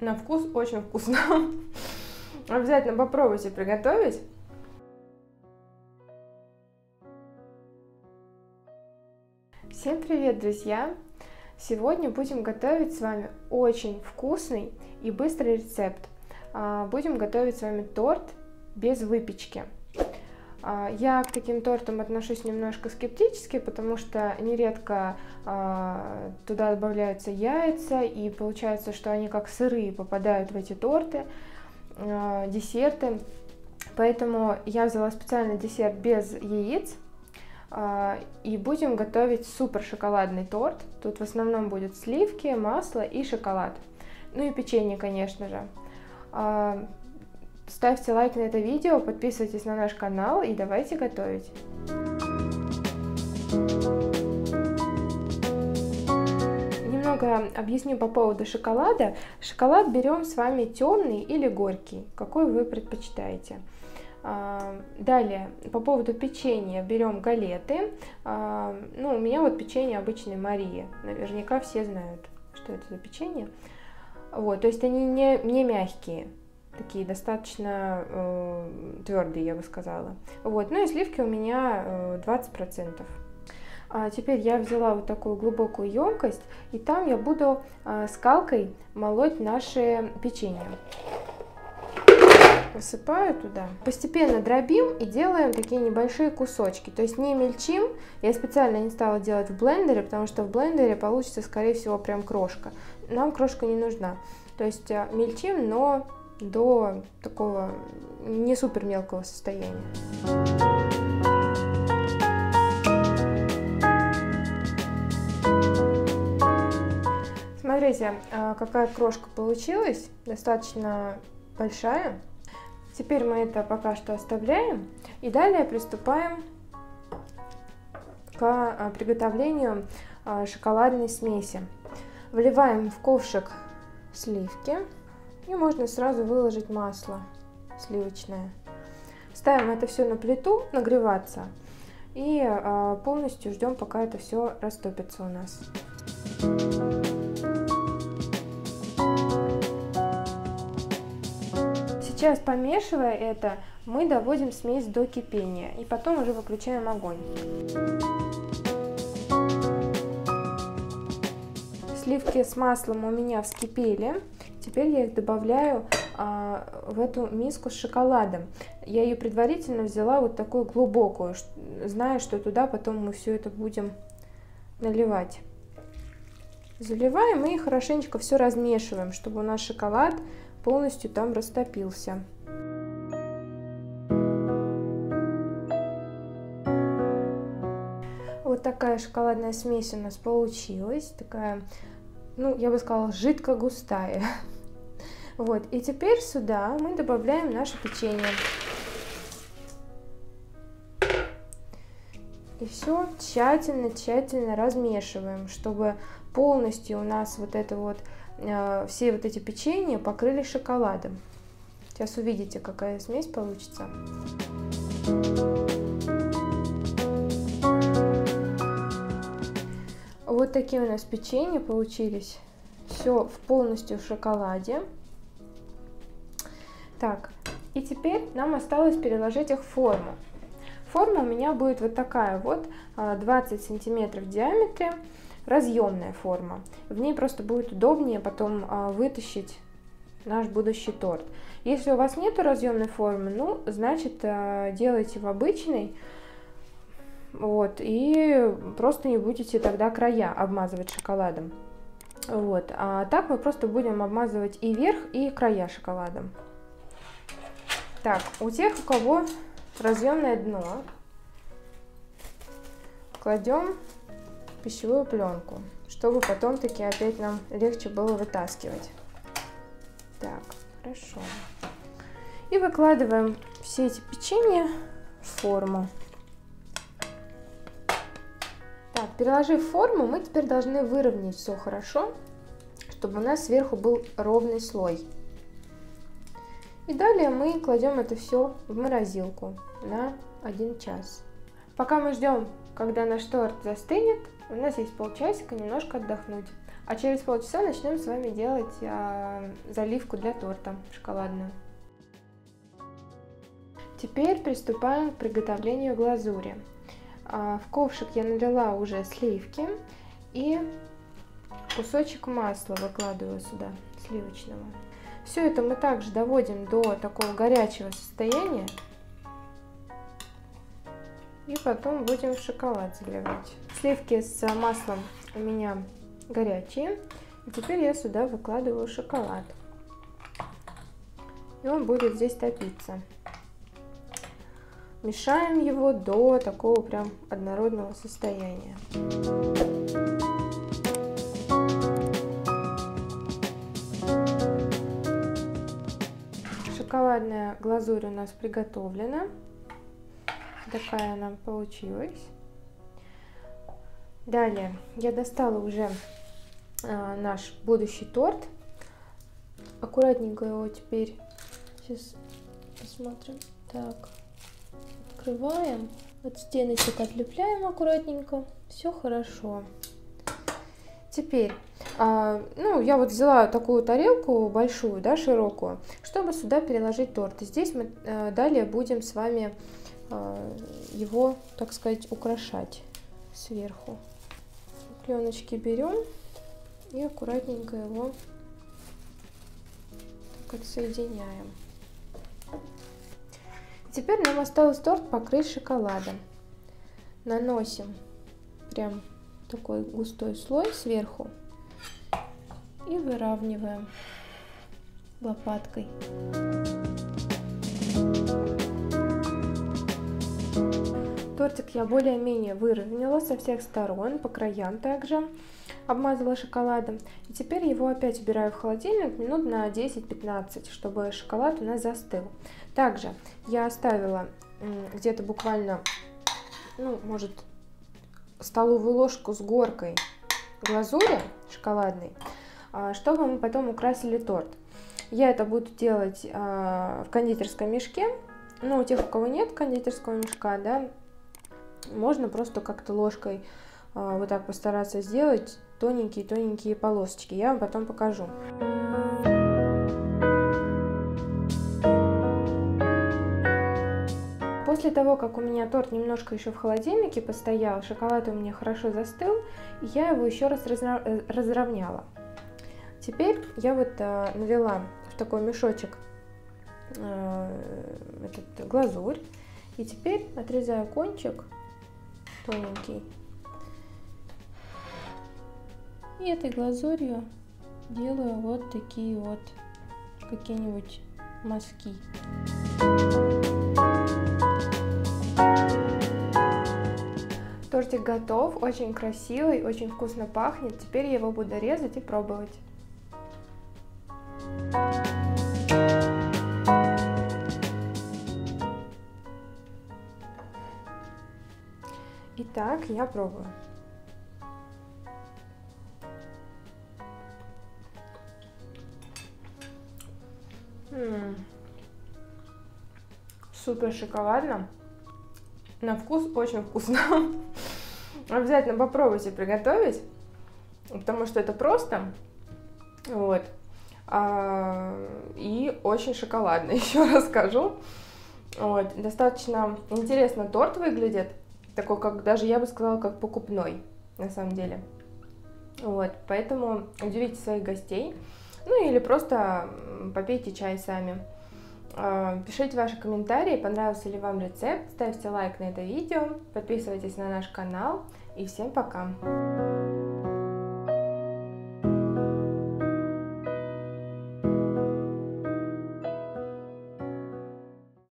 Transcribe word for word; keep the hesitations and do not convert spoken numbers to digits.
На вкус очень вкусно. Обязательно попробуйте приготовить. Всем привет, друзья! Сегодня будем готовить с вами очень вкусный и быстрый рецепт. Будем готовить с вами торт без выпечки. Я к таким тортам отношусь немножко скептически, потому что нередко э, туда добавляются яйца, и получается, что они как сырые попадают в эти торты, э, десерты. Поэтому я взяла специальный десерт без яиц, э, и будем готовить супер шоколадный торт. Тут в основном будут сливки, масло и шоколад. Ну и печенье, конечно же. Э, Ставьте лайк на это видео, подписывайтесь на наш канал и давайте готовить. Немного объясню по поводу шоколада. Шоколад берем с вами темный или горький, какой вы предпочитаете. Далее, по поводу печенья берем галеты. Ну, у меня вот печенье обычное Мария. Наверняка все знают, что это за печенье. Вот, то есть они не, не мягкие. Такие достаточно э, твердые, я бы сказала. Вот. Ну и сливки у меня э, двадцать процентов. А теперь я взяла вот такую глубокую емкость, и там я буду э, скалкой молоть наше печенье. Высыпаю туда. Постепенно дробим и делаем такие небольшие кусочки. То есть не мельчим. Я специально не стала делать в блендере, потому что в блендере получится, скорее всего, прям крошка. Нам крошка не нужна. То есть э, мельчим, но до такого не супер мелкого состояния. Смотрите, какая крошка получилась, достаточно большая. Теперь мы это пока что оставляем и далее приступаем к приготовлению шоколадной смеси. Вливаем в ковшик сливки. И можно сразу выложить масло сливочное. Ставим это все на плиту нагреваться и э, полностью ждем, пока это все растопится у нас. Сейчас, помешивая это, мы доводим смесь до кипения и потом уже выключаем огонь. Сливки с маслом у меня вскипели. Теперь я их добавляю а, в эту миску с шоколадом. Я ее предварительно взяла вот такую глубокую, зная, что туда потом мы все это будем наливать. Заливаем и хорошенечко все размешиваем, чтобы у нас шоколад полностью там растопился. Вот такая шоколадная смесь у нас получилась, такая, ну, я бы сказала, жидко-густая. Вот, и теперь сюда мы добавляем наше печенье. И все тщательно-тщательно размешиваем, чтобы полностью у нас вот это вот, э, все вот эти печенья покрылись шоколадом. Сейчас увидите, какая смесь получится. Вот такие у нас печенья получились. Все в полностью в шоколаде. Так, и теперь нам осталось переложить их в форму. Форма у меня будет вот такая вот, двадцать сантиметров в диаметре, разъемная форма. В ней просто будет удобнее потом вытащить наш будущий торт. Если у вас нет разъемной формы, ну, значит, делайте в обычной. Вот, и просто не будете тогда края обмазывать шоколадом. Вот, а так мы просто будем обмазывать и верх, и края шоколадом. Так, у тех, у кого разъемное дно, кладем пищевую пленку, чтобы потом таки опять нам легче было вытаскивать. Так, хорошо. И выкладываем все эти печенья в форму. Так, переложив форму, мы теперь должны выровнять все хорошо, чтобы у нас сверху был ровный слой. И далее мы кладем это все в морозилку на один час. Пока мы ждем, когда наш торт застынет, у нас есть полчасика немножко отдохнуть. А через полчаса начнем с вами делать а, заливку для торта шоколадную. Теперь приступаем к приготовлению глазури. А, в ковшик я налила уже сливки и кусочек масла выкладываю сюда, сливочного. Все это мы также доводим до такого горячего состояния. И потом будем в шоколад заливать. Сливки с маслом у меня горячие. И теперь я сюда выкладываю шоколад. И он будет здесь топиться. Мешаем его до такого прям однородного состояния. Шоколадная глазурь у нас приготовлена. Такая она получилась. Далее я достала уже а, наш будущий торт. Аккуратненько его теперь сейчас посмотрим. Так, открываем. От стеночек отлепляем аккуратненько. Все хорошо. Теперь, а, ну, я вот взяла такую тарелку большую, да, широкую, чтобы сюда переложить торт. И здесь мы а, далее будем с вами а, его, так сказать, украшать сверху. Пленочки берем и аккуратненько его так отсоединяем. Теперь нам осталось торт покрыть шоколадом. Наносим прям такой густой слой сверху и выравниваем лопаткой. Тортик я более-менее выровняла со всех сторон, по краям также обмазала шоколадом. И теперь его опять убираю в холодильник минут на десять-пятнадцать, чтобы шоколад у нас застыл. Также я оставила где-то буквально, ну, может, столовую ложку с горкой глазури шоколадной, чтобы мы потом украсили торт. Я это буду делать в кондитерском мешке. Ну, у тех, у кого нет кондитерского мешка, да, можно просто как-то ложкой вот так постараться сделать тоненькие-тоненькие полосочки. Я вам потом покажу. После того, как у меня торт немножко еще в холодильнике постоял, шоколад у меня хорошо застыл, я его еще раз разровняла. Теперь я вот налила в такой мешочек этот глазурь, и теперь отрезаю кончик тоненький и этой глазурью делаю вот такие вот какие-нибудь мазки. Тортик готов, очень красивый, очень вкусно пахнет. Теперь я его буду резать и пробовать. Итак, я пробую. М-м-м. Супер шоколадно. На вкус очень вкусно. Обязательно попробуйте приготовить, потому что это просто. Вот. А, и очень шоколадно, еще раз скажу. Вот. Достаточно интересно торт выглядит. Такой, как даже я бы сказала, как покупной, на самом деле. Вот. Поэтому удивите своих гостей. Ну или просто попейте чай сами. Пишите ваши комментарии, понравился ли вам рецепт, ставьте лайк на это видео, подписывайтесь на наш канал и всем пока!